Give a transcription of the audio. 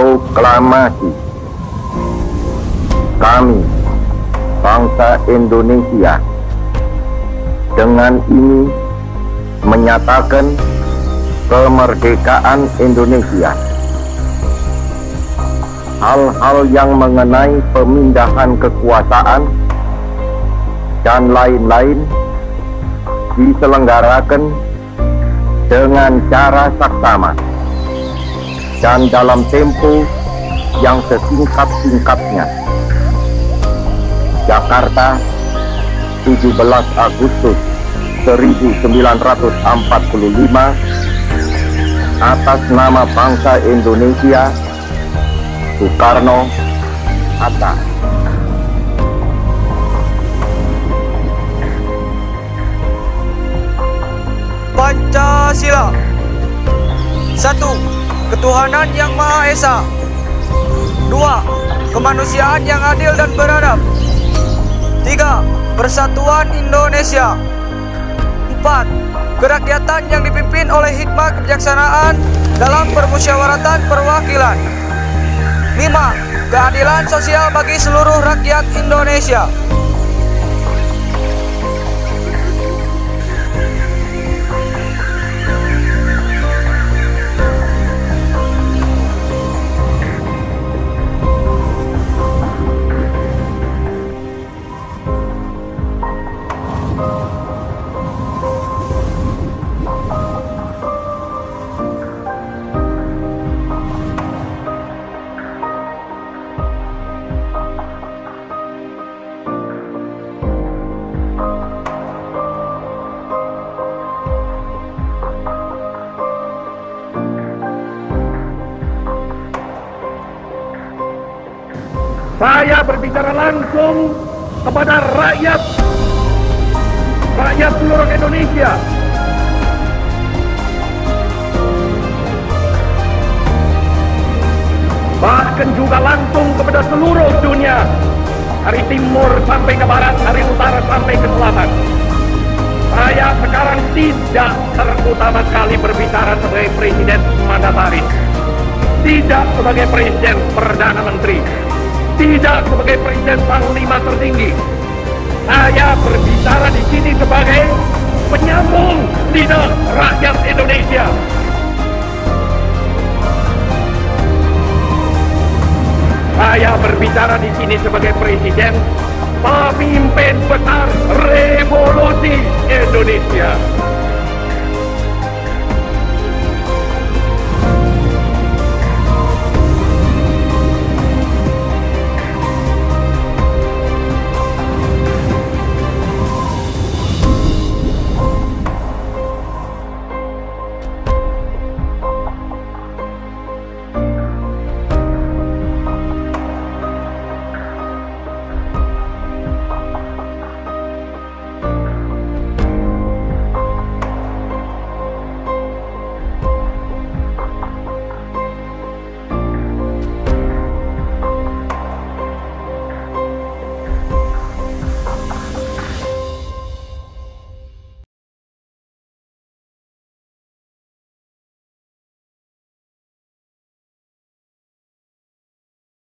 Proklamasi. Kami, bangsa Indonesia, dengan ini menyatakan kemerdekaan Indonesia. Hal-hal yang mengenai pemindahan kekuasaan dan lain-lain diselenggarakan dengan cara saksama dan dalam tempo yang sesingkat-singkatnya. Jakarta, 17 Agustus 1945, atas nama bangsa Indonesia, Soekarno-Hatta. Pancasila. 1. Ketuhanan yang Maha Esa. 2. Kemanusiaan yang adil dan beradab. 3. Persatuan Indonesia. 4. Kerakyatan yang dipimpin oleh hikmah kebijaksanaan dalam permusyawaratan perwakilan. 5. Keadilan sosial bagi seluruh rakyat Indonesia. Saya berbicara langsung kepada rakyat seluruh Indonesia. Bahkan juga langsung kepada seluruh dunia, dari timur sampai ke barat, dari utara sampai ke selatan. Saya sekarang tidak terutama sekali berbicara sebagai presiden mandataris, tidak sebagai presiden perdana menteri, tidak sebagai presiden panglima tertinggi. Saya berbicara di sini sebagai penyambung lidah rakyat Indonesia. Saya berbicara di sini sebagai presiden pemimpin besar revolusi Indonesia.